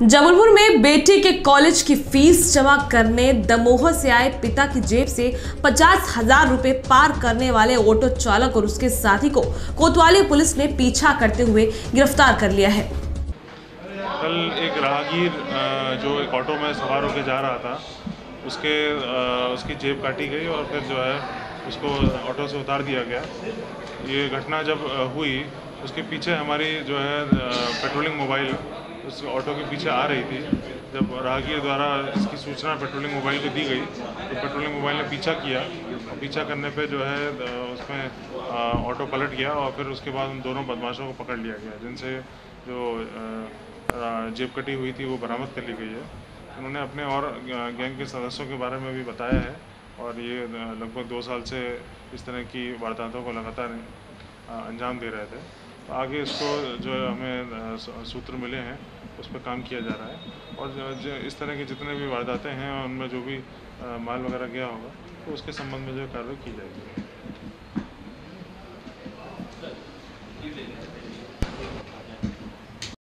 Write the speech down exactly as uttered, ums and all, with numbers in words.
जबलपुर में बेटे के कॉलेज की फीस जमा करने दमोह से आए पिता की जेब से पचास हजार रुपए पार करने वाले ऑटो चालक और उसके साथी को कोतवाली पुलिस ने पीछा करते हुए गिरफ्तार कर लिया है। कल एक राहगीर जो एक ऑटो में सवार होकर जा रहा था, उसके उसकी जेब काटी गई और फिर जो है उसको ऑटो से उतार दिया गया। ये घटना जब हुई उसके पीछे हमारी जो है पेट्रोलिंग मोबाइल उस ऑटो के पीछे आ रही थी। जब राहगीर द्वारा इसकी सूचना पेट्रोलिंग मोबाइल को दी गई तो पेट्रोलिंग मोबाइल ने पीछा किया और पीछा करने पे जो है उसमें ऑटो पलट गया और फिर उसके बाद उन दोनों बदमाशों को पकड़ लिया गया, जिनसे जो जेब कटी हुई थी वो बरामद कर ली गई है। उन्होंने अपने और गैंग के सदस्यों के बारे में भी बताया है और ये लगभग दो साल से इस तरह की वारदातों को लगातार अंजाम दे रहे थे। तो आगे इसको जो हमें सूत्र मिले हैं उस पर काम किया जा रहा है और जो इस तरह की जितने भी वारदातें हैं उनमें जो भी माल वगैरह गया होगा तो उसके संबंध में जो कार्रवाई की जाएगी।